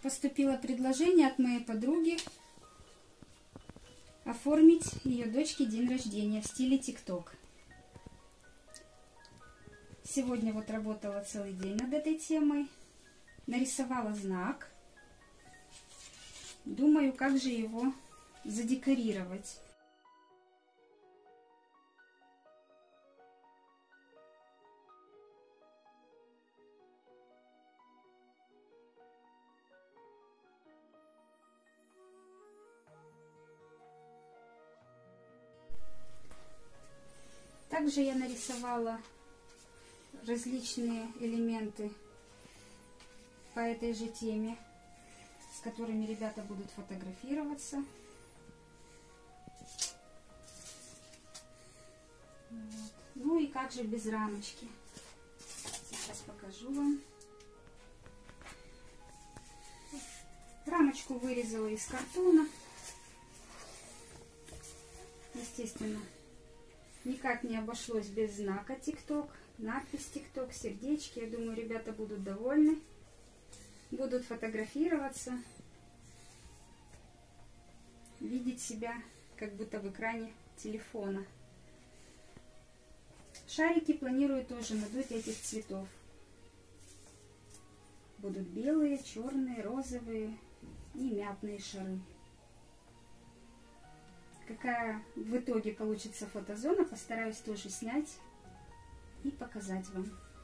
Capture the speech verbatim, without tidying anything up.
Поступило предложение от моей подруги оформить ее дочке день рождения в стиле ТикТок. Сегодня вот работала целый день над этой темой. Нарисовала знак. Думаю, как же его задекорировать. Также я нарисовала различные элементы по этой же теме, с которыми ребята будут фотографироваться. Вот. Ну и как же без рамочки. Сейчас покажу вам. Рамочку вырезала из картона. Естественно, никак не обошлось без знака ТикТок, надпись ТикТок, сердечки. Я думаю, ребята будут довольны, будут фотографироваться, видеть себя как будто в экране телефона. Шарики планирую тоже надуть этих цветов. Будут белые, черные, розовые и мятные шары. Какая в итоге получится фотозона, постараюсь тоже снять и показать вам.